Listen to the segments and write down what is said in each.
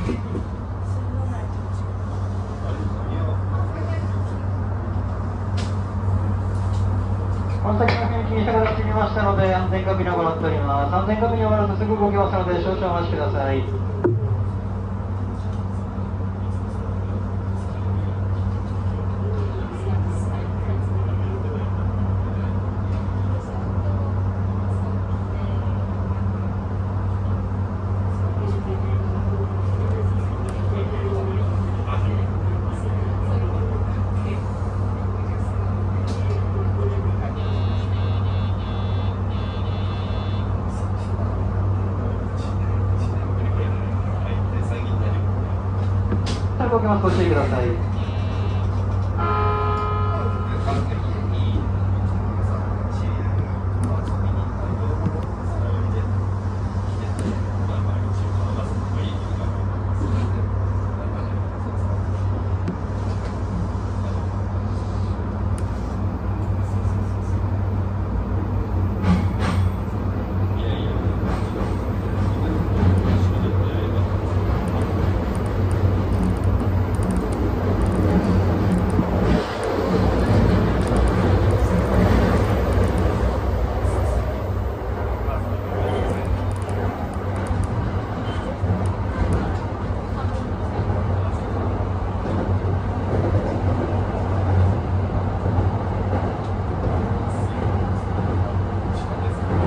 この先の踏切下がってきましたので、安全確認を行っております。安全確認終わるとすぐ動きますので、少々お待ちください。動きます。ご注意ください。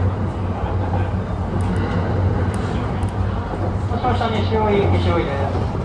西尾井です。